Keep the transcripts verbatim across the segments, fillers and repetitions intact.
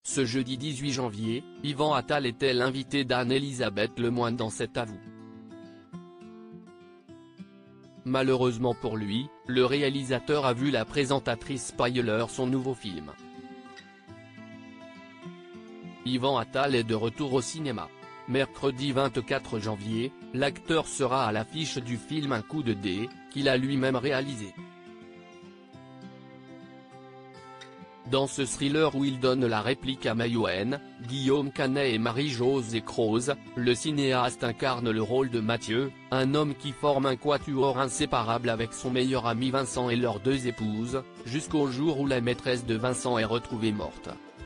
Ce jeudi dix-huit janvier, Yvan Attal était l'invité d'Anne-Elisabeth Lemoine dans cet avou. Malheureusement pour lui, le réalisateur a vu la présentatrice spoiler son nouveau film. Yvan Attal est de retour au cinéma. Mercredi vingt-quatre janvier, l'acteur sera à l'affiche du film Un coup de dé, qu'il a lui-même réalisé. Dans ce thriller où il donne la réplique à Maïwenn, Guillaume Canet et Marie-Josée Croze, le cinéaste incarne le rôle de Mathieu, un homme qui forme un quatuor inséparable avec son meilleur ami Vincent et leurs deux épouses, jusqu'au jour où la maîtresse de Vincent est retrouvée morte.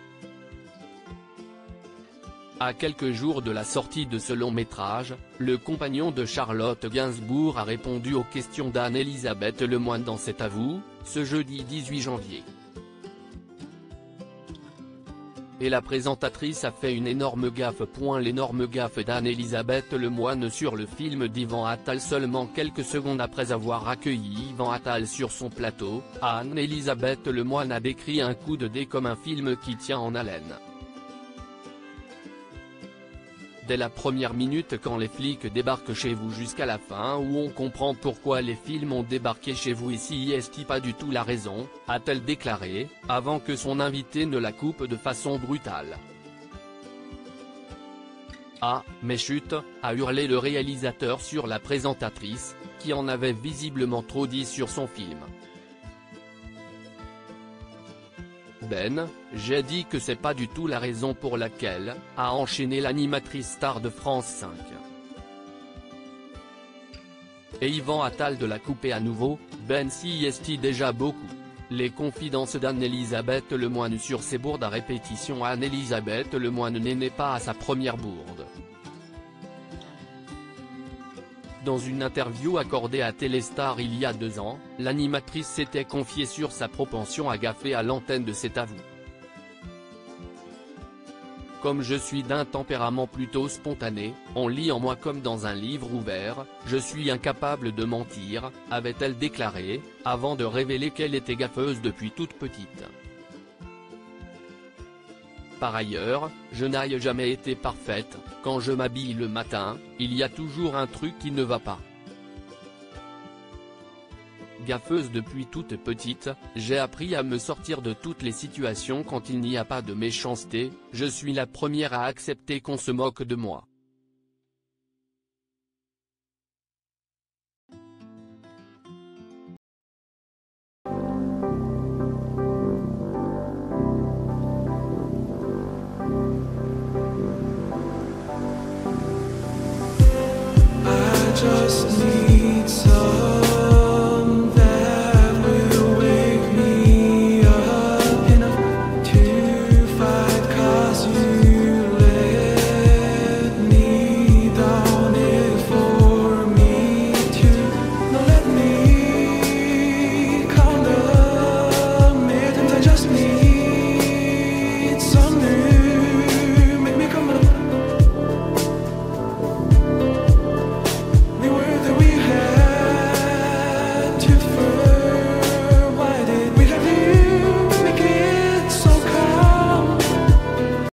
À quelques jours de la sortie de ce long métrage, le compagnon de Charlotte Gainsbourg a répondu aux questions d'Anne-Elisabeth Lemoine dans cet avou, ce jeudi dix-huit janvier. Et la présentatrice a fait une énorme gaffe. L'énorme gaffe d'Anne-Elisabeth Lemoine sur le film d'Yvan Attal. Seulement quelques secondes après avoir accueilli Yvan Attal sur son plateau, Anne-Elisabeth Lemoine a décrit Un coup de dé comme un film qui tient en haleine. Dès la première minute, quand les flics débarquent chez vous, jusqu'à la fin où on comprend pourquoi les films ont débarqué chez vous ici, est-ce pas du tout la raison, a-t-elle déclaré, avant que son invité ne la coupe de façon brutale. Ah, mais chut, a hurlé le réalisateur sur la présentatrice, qui en avait visiblement trop dit sur son film. Ben, j'ai dit que c'est pas du tout la raison pour laquelle, a enchaîné l'animatrice star de France cinq. Et Yvan Attal de la couper à nouveau, ben si est déjà beaucoup. Les confidences d'Anne-Elisabeth Lemoine sur ses bourdes à répétition. Anne-Elisabeth Lemoine n'est pas à sa première bourde. Dans une interview accordée à Téléstar il y a deux ans, l'animatrice s'était confiée sur sa propension à gaffer à l'antenne de cet avou. Comme je suis d'un tempérament plutôt spontané, on lit en moi comme dans un livre ouvert, je suis incapable de mentir, avait-elle déclaré, avant de révéler qu'elle était gaffeuse depuis toute petite. Par ailleurs, je n'ai jamais été parfaite, quand je m'habille le matin, il y a toujours un truc qui ne va pas. Gaffeuse depuis toute petite, j'ai appris à me sortir de toutes les situations quand il n'y a pas de méchanceté, je suis la première à accepter qu'on se moque de moi. Just